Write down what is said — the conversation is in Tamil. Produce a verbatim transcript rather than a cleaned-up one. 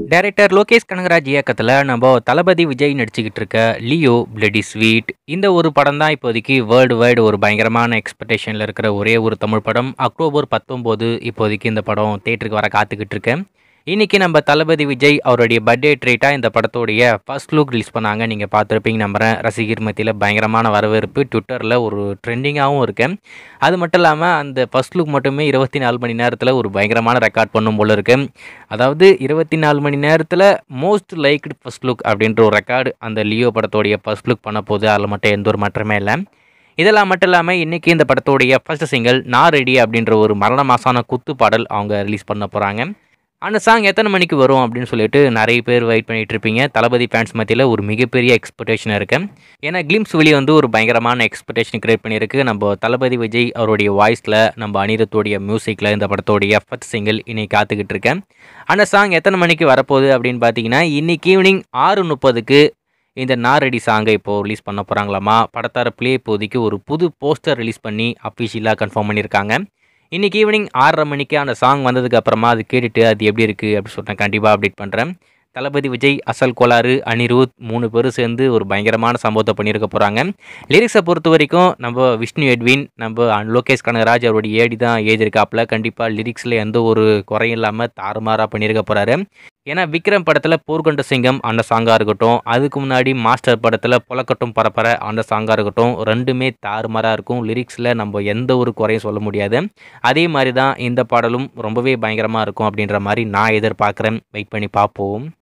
டைரக்டர் லோகேஷ் கனகராஜ் இயக்கத்தில் நம்ம தளபதி விஜய் நடிச்சுக்கிட்டு இருக்க லியோ பிளடி ஸ்வீட் இந்த ஒரு படம் தான் இப்போதைக்கு வேர்ல்டு வைடு ஒரு பயங்கரமான எக்ஸ்பெக்டேஷனில் இருக்கிற ஒரே ஒரு தமிழ் படம். அக்டோபர் பத்தொம்போது இப்போதைக்கு இந்த படம் தேட்டருக்கு வர காத்துக்கிட்டு இருக்கேன். இன்றைக்கி நம்ம தளபதி விஜய் அவருடைய பர்த்டே ட்ரீட்டாக இந்த படத்தோடைய ஃபர்ஸ்ட் லுக் ரிலீஸ் பண்ணாங்க. நீங்கள் பார்த்துருப்பீங்க நம்புகிறேன். ரசிகர் மத்தியில் பயங்கரமான வரவேற்பு, ட்விட்டரில் ஒரு ட்ரெண்டிங்காகவும் இருக்கேன். அது மட்டும் இல்லாமல் அந்த ஃபர்ஸ்ட் லுக் மட்டுமே இருபத்தி நாலு மணி நேரத்தில் ஒரு பயங்கரமான ரெக்கார்ட் பண்ணும் போல இருக்கு. அதாவது இருபத்தி நாலு மணி நேரத்தில் மோஸ்ட் லைக்டு ஃபர்ஸ்ட் லுக் அப்படின்ற ஒரு ரெக்கார்டு அந்த லியோ படத்தோடைய ஃபர்ஸ்ட் லுக் பண்ண போது அதில் மட்டும் எந்த ஒரு மாற்றமே இல்லை. இதெல்லாம் மட்டும் இல்லாமல் இன்றைக்கி இந்த படத்தோடைய ஃபர்ஸ்ட் சிங்கிள் நான் ரெடி அப்படின்ற ஒரு மரண மாசான குத்து பாடல் அவங்க ரிலீஸ் பண்ண போகிறாங்க. அந்த சாங் எத்தனை மணிக்கு வரும் அப்படின்னு சொல்லிட்டு நிறைய பேர் வெயிட் பண்ணிகிட்டு இருப்பீங்க. தளபதி ஃபேன்ஸ் மத்தியில் ஒரு மிகப்பெரிய எக்ஸ்பெக்டேஷன் இருக்குது. ஏன்னா கிளிம்ஸ் வெளியே வந்து ஒரு பயங்கரமான எக்ஸ்பெக்டேஷன் கிரியேட் பண்ணியிருக்கு. நம்ம தளபதி விஜய் அவருடைய வாய்ஸில், நம்ம அனிருத்தோடைய மியூசிக்கில் இந்த படத்தோடைய ஃபர்ஸ்ட் சிங்கிள் இன்னைக்கு காத்துக்கிட்டு இருக்கேன். அந்த சாங் எத்தனை மணிக்கு வரப்போகுது அப்படின்னு பார்த்தீங்கன்னா இன்றைக்கி ஈவினிங் ஆறு முப்பதுக்கு இந்த நாரெடி சாங்கை இப்போது ரிலீஸ் பண்ண போகிறாங்களாமா. படத்தரப்புலேயே இப்போதைக்கு ஒரு புது போஸ்டர் ரிலீஸ் பண்ணி அஃபிஷியலாக கன்ஃபார்ம் பண்ணியிருக்காங்க. இன்றைக்கி ஈவினிங் ஆறரை மணிக்கு அந்த சாங் வந்ததுக்கு அப்புறமா அது கேட்டுட்டு அது எப்படி இருக்குது அப்படின்னு சொல்லிட்டு கண்டிப்பாக அப்டேட் பண்ணுறேன். தளபதி விஜய், அசல் கோளாறு, அனிருத் மூணு பேரும் சேர்ந்து ஒரு பயங்கரமான சம்பவத்தை பண்ணியிருக்க போகிறாங்க. லிரிக்ஸை பொறுத்த வரைக்கும் நம்ம விஷ்ணு எட்வின், நம்ம லோகேஷ் கனகராஜ் அவருடைய ஏடி தான் எழுதியிருக்காப்புல. கண்டிப்பாக லிரிக்ஸில் எந்த ஒரு குறையும் இல்லாமல் தாறுமாறாக பண்ணியிருக்க போகிறாரு. ஏன்னா விக்ரம் படத்தில் போர்க்கொண்ட சிங்கம் அந்த சாங்காக இருக்கட்டும், அதுக்கு முன்னாடி மாஸ்டர் படத்தில் புலக்கட்டும் பரப்பற அந்த சாங்காக இருக்கட்டும், ரெண்டுமே தாறுமாறாக இருக்கும். லிரிக்ஸில் நம்ம எந்த ஒரு குறையும் சொல்ல முடியாது. அதே மாதிரி தான் இந்த பாடலும் ரொம்பவே பயங்கரமாக இருக்கும் அப்படின்ற மாதிரி நான் எதிர்பார்க்குறேன். வெயிட் பண்ணி பார்ப்போம்.